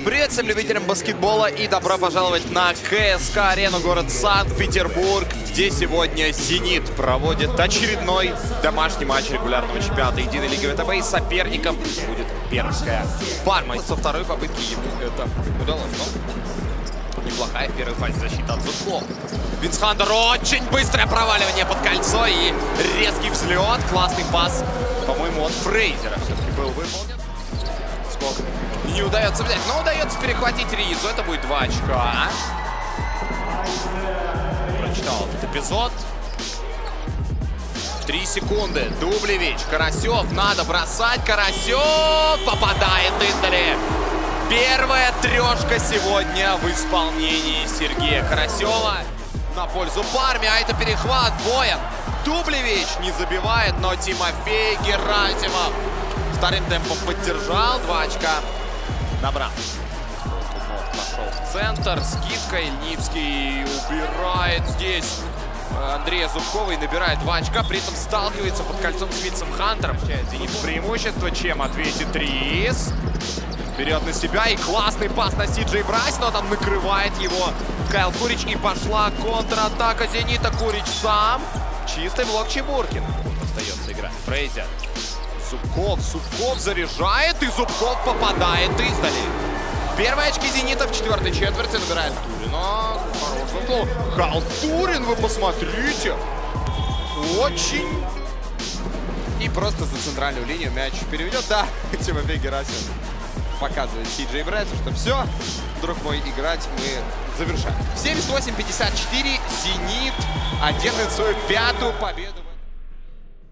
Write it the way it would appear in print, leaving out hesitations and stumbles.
Привет всем любителям баскетбола и добро пожаловать на КСК-арену, город Санкт-Петербург, где сегодня «Зенит» проводит очередной домашний матч регулярного чемпионата единой лиги ВТБ, и соперником будет Пермская Парма. Со второй попытки ему это удалось, но неплохая в первой фазе защита от Зубкова. Винсхантер, очень быстрое проваливание под кольцо и резкий взлет, классный пас, по-моему, от Фрейзера все-таки был выполнен. Скок не удается взять, но удается перехватить Ризу. Это будет 2 очка. Прочитал этот эпизод. 3 секунды. Дублевич, Карасев. Надо бросать. Карасев попадает издали. Первая трешка сегодня в исполнении Сергея Карасева на пользу Парме. А это перехват. Боян. Дублевич не забивает, но Тимофей Герасимов вторым темпом поддержал. 2 очка набрал. Пошел в центр. Скидка. Ильницкий убирает здесь Андрея Зубкова и набирает 2 очка. При этом сталкивается под кольцом с Винсхантером. Зенит преимущество, чем ответит Риз. Берет на себя и классный пас на Си-Джей Брайс, но там накрывает его Кайл Курич. И пошла контратака Зенита. Курич сам. Чистый блок Чебуркин. Остается играть. Фрейзер. Зубков заряжает, и Зубков попадает издали. Первые очки Зенита в 4-й четверти набирает Турина. Хороший. Халтурин, вы посмотрите. Очень. И просто за центральную линию мяч переведет. Да, Тимофей Герасимов показывает Си-Джей Брайсу, что все, друг мой, играть мы завершаем. 78-54. Зенит одерживает свою 5-ю победу.